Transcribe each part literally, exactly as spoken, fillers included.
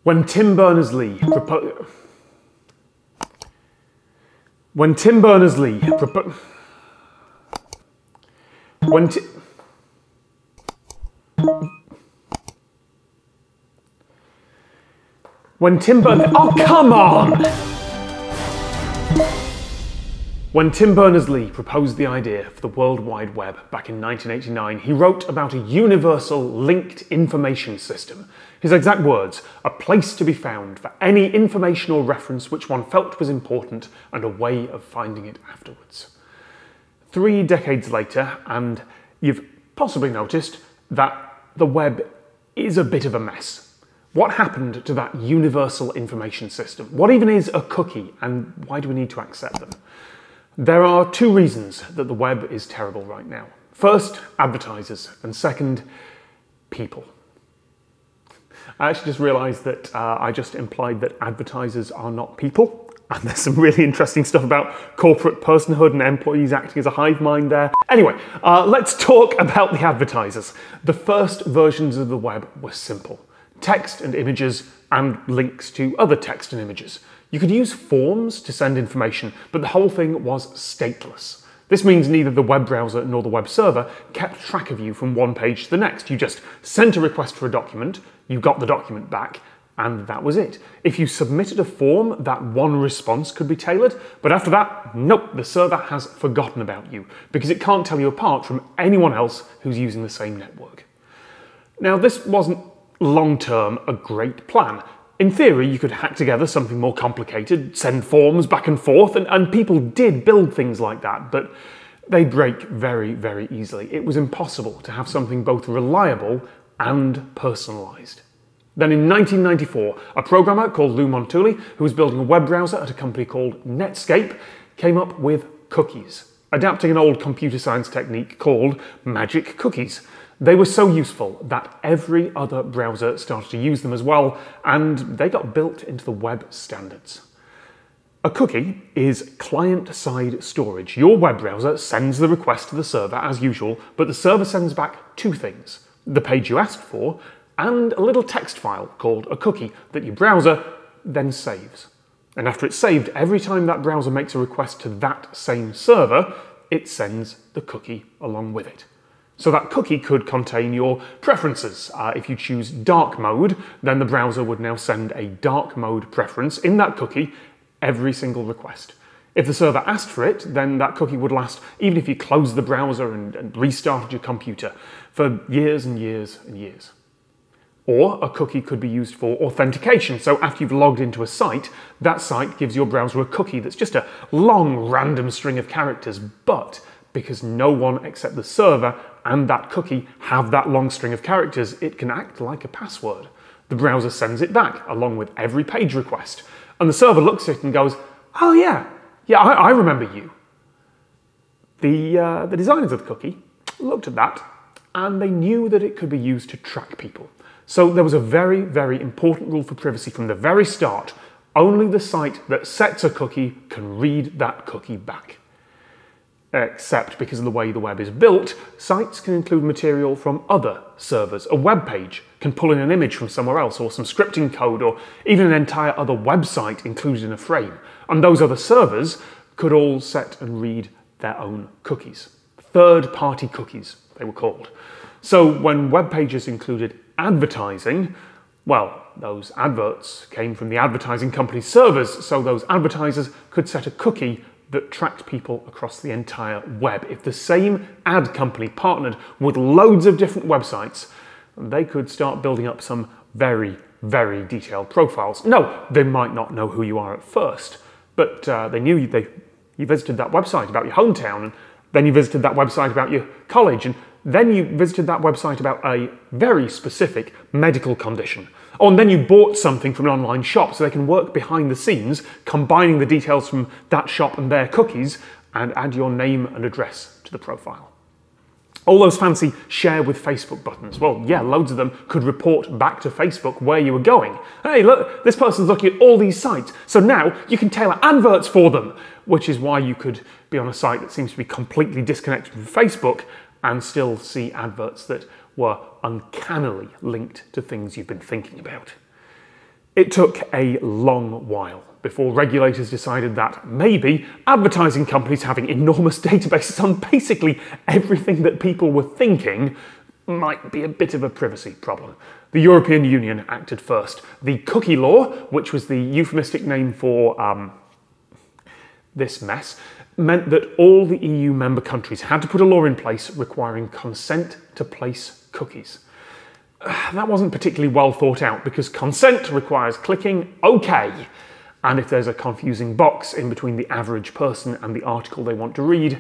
When Tim Berners-Lee proposed... When Tim Berners-Lee proposed... When Ti... When Tim Berners... Oh, come on! When Tim Berners-Lee proposed the idea for the World Wide Web back in nineteen eighty-nine, he wrote about a universal linked information system. His exact words, a place to be found for any information or reference which one felt was important and a way of finding it afterwards. Three decades later, and you've possibly noticed that the web is a bit of a mess. What happened to that universal information system? What even is a cookie, and why do we need to accept them? There are two reasons that the web is terrible right now. First, advertisers, and second, people. I actually just realised that uh, I just implied that advertisers are not people, and there's some really interesting stuff about corporate personhood and employees acting as a hive mind there. Anyway, uh, let's talk about the advertisers. The first versions of the web were simple. Text and images and links to other text and images. You could use forms to send information, but the whole thing was stateless. This means neither the web browser nor the web server kept track of you from one page to the next. You just sent a request for a document, you got the document back, and that was it. If you submitted a form, that one response could be tailored, but after that, nope, the server has forgotten about you because it can't tell you apart from anyone else who's using the same network. Now, this wasn't long-term a great plan. In theory, you could hack together something more complicated, send forms back and forth, and, and people did build things like that, but they break very, very easily. It was impossible to have something both reliable and personalised. Then in nineteen ninety-four, a programmer called Lou Montulli, who was building a web browser at a company called Netscape, came up with cookies, adapting an old computer science technique called magic cookies. They were so useful that every other browser started to use them as well, and they got built into the web standards. A cookie is client-side storage. Your web browser sends the request to the server as usual, but the server sends back two things: the page you asked for, and a little text file called a cookie that your browser then saves. And after it's saved, every time that browser makes a request to that same server, it sends the cookie along with it. So that cookie could contain your preferences. Uh, if you choose dark mode, then the browser would now send a dark mode preference in that cookie every single request. If the server asked for it, then that cookie would last even if you closed the browser and, and restarted your computer for years and years and years. Or a cookie could be used for authentication. So after you've logged into a site, that site gives your browser a cookie that's just a long random string of characters, but because no one except the server and that cookie have that long string of characters, it can act like a password. The browser sends it back along with every page request, and the server looks at it and goes, oh yeah, yeah, I, I remember you. The, uh, the designers of the cookie looked at that and they knew that it could be used to track people. So there was a very, very important rule for privacy from the very start. Only the site that sets a cookie can read that cookie back. Except because of the way the web is built, sites can include material from other servers. A web page can pull in an image from somewhere else, or some scripting code, or even an entire other website included in a frame. And those other servers could all set and read their own cookies. Third-party cookies, they were called. So when web pages included advertising, well, those adverts came from the advertising company's servers, so those advertisers could set a cookie that tracked people across the entire web. If the same ad company partnered with loads of different websites, they could start building up some very, very detailed profiles. No, they might not know who you are at first, but uh, they knew you, they, you visited that website about your hometown, and then you visited that website about your college, and then you visited that website about a very specific medical condition. Oh, and then you bought something from an online shop, so they can work behind the scenes, combining the details from that shop and their cookies, and add your name and address to the profile. All those fancy share with Facebook buttons, well, yeah, loads of them could report back to Facebook where you were going. Hey, look, this person's looking at all these sites, so now you can tailor adverts for them, which is why you could be on a site that seems to be completely disconnected from Facebook and still see adverts that were uncannily linked to things you've been thinking about. It took a long while before regulators decided that maybe advertising companies having enormous databases on basically everything that people were thinking might be a bit of a privacy problem. The European Union acted first. The cookie law, which was the euphemistic name for um, this mess, meant that all the E U member countries had to put a law in place requiring consent to place cookies. That wasn't particularly well thought out because consent requires clicking OK. And if there's a confusing box in between the average person and the article they want to read,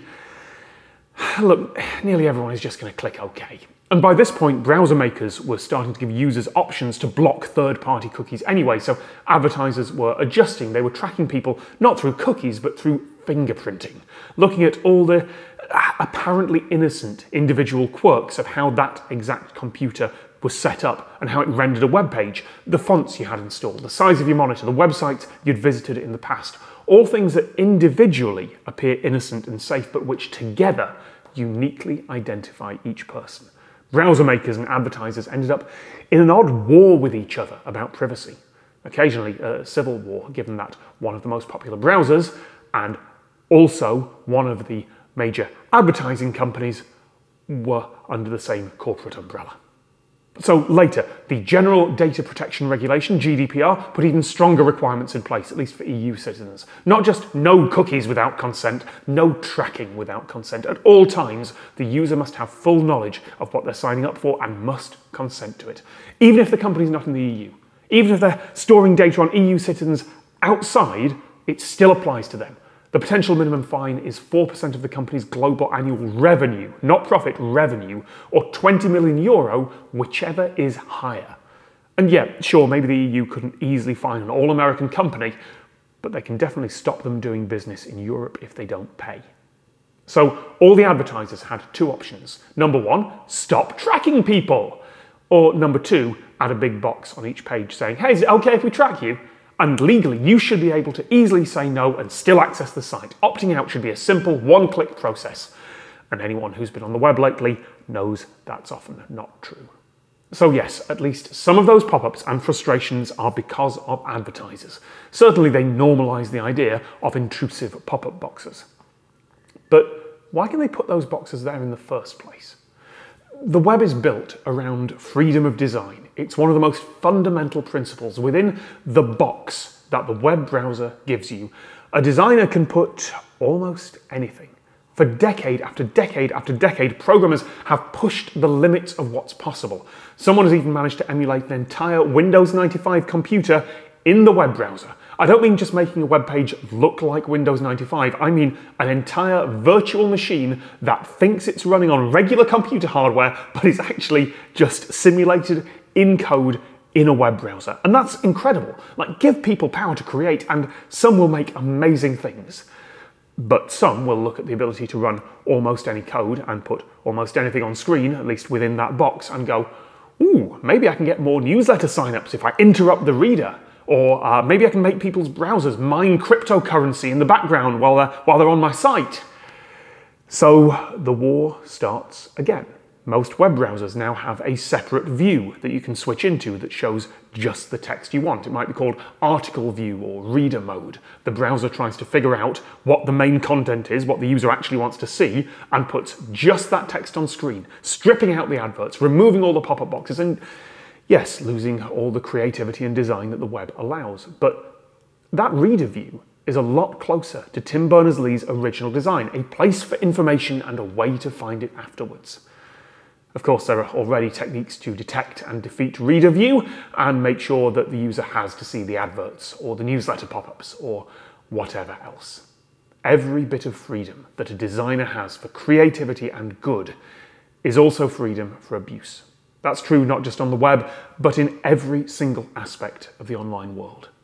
look, nearly everyone is just going to click OK. And by this point, browser makers were starting to give users options to block third-party cookies anyway, so advertisers were adjusting. They were tracking people not through cookies, but through fingerprinting, looking at all the apparently innocent individual quirks of how that exact computer was set up and how it rendered a web page, the fonts you had installed, the size of your monitor, the websites you'd visited in the past, all things that individually appear innocent and safe, but which together uniquely identify each person. Browser makers and advertisers ended up in an odd war with each other about privacy. Occasionally a civil war, given that one of the most popular browsers and also one of the major advertising companies were under the same corporate umbrella. So later, the General Data Protection Regulation, G D P R, put even stronger requirements in place, at least for E U citizens. Not just no cookies without consent, no tracking without consent. At all times, the user must have full knowledge of what they're signing up for and must consent to it. Even if the company's not in the E U, even if they're storing data on E U citizens outside, it still applies to them. The potential minimum fine is four percent of the company's global annual revenue, not profit, revenue, or twenty million euro, whichever is higher. And yeah, sure, maybe the E U couldn't easily fine an all-American company, but they can definitely stop them doing business in Europe if they don't pay. So all the advertisers had two options. Number one, stop tracking people. Or number two, add a big box on each page saying, hey, is it okay if we track you? And legally, you should be able to easily say no and still access the site. Opting out should be a simple one-click process. And anyone who's been on the web lately knows that's often not true. So yes, at least some of those pop-ups and frustrations are because of advertisers. Certainly they normalise the idea of intrusive pop-up boxes. But why can they put those boxes there in the first place? The web is built around freedom of design. It's one of the most fundamental principles within the box that the web browser gives you. A designer can put almost anything. For decade after decade after decade, programmers have pushed the limits of what's possible. Someone has even managed to emulate an entire Windows ninety-five computer in the web browser. I don't mean just making a web page look like Windows ninety-five, I mean an entire virtual machine that thinks it's running on regular computer hardware, but is actually just simulated in code in a web browser. And that's incredible. Like, give people power to create, and some will make amazing things. But some will look at the ability to run almost any code and put almost anything on screen, at least within that box, and go, ooh, maybe I can get more newsletter signups if I interrupt the reader. Or uh, maybe I can make people's browsers mine cryptocurrency in the background while they're, while they're on my site. So the war starts again. Most web browsers now have a separate view that you can switch into that shows just the text you want. It might be called article view or reader mode. The browser tries to figure out what the main content is, what the user actually wants to see, and puts just that text on screen, stripping out the adverts, removing all the pop-up boxes, and yes, losing all the creativity and design that the web allows. But that reader view is a lot closer to Tim Berners-Lee's original design, a place for information and a way to find it afterwards. Of course, there are already techniques to detect and defeat reader view and make sure that the user has to see the adverts or the newsletter pop-ups or whatever else. Every bit of freedom that a designer has for creativity and good is also freedom for abuse. That's true not just on the web, but in every single aspect of the online world.